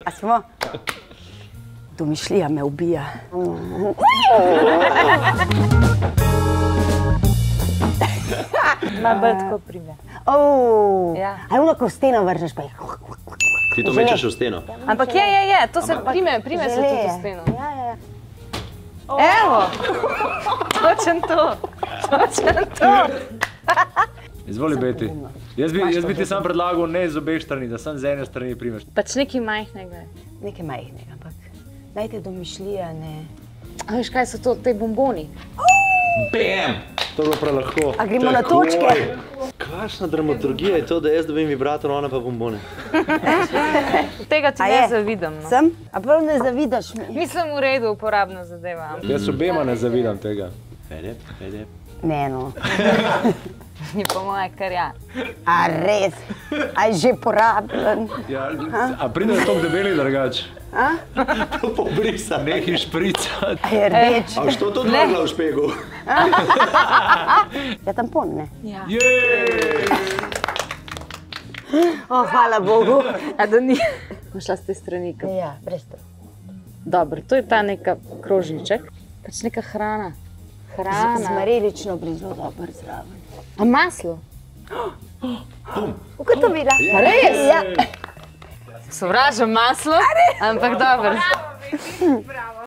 A smo? Domišljija me ubija. Malo bolj tako pride. A ono, ko v steno vržeš, pa je... Ti to mečeš v steno? Ampak je, to se prime se tudi v steno. Evo! Točen to. Izvoli, Beti. Jaz bi ti sam predlagal ne z obeh strani, da sam z ene strani primeš. Pač nekaj majhnega. Nekaj majhnega, ampak dajte domišljija, ne... A veš, kaj so to, te bomboni? Bam! To je bilo prav lahko. A gremo na točke? Kakšna dramaturgija je to, da jaz dobim vibrator, ona pa bombone? Tega ti ne zavidam. Sem? A prav ne zavidaš mi? Mislim v redu, uporabna zadeva. Jaz obema ne zavidam tega. Edep. Ne, no. Ni pa moje, kar ja. A res? A je že porabljen? A pride toliko debeli drugač? To pobrisa. Nekaj špricati. A je rdeč? A što to dvojila v špegu? Je tampon, ne? Ja. Hvala Bogu. A da ni? Šla s te strani. Ja, brez to. Dobro, to je ta neka krožniček. Pač neka hrana. Zmarelično blizu dober zraven. A maslo? Kako to bila? Res? Ja. Sovražam maslo, ampak dobro.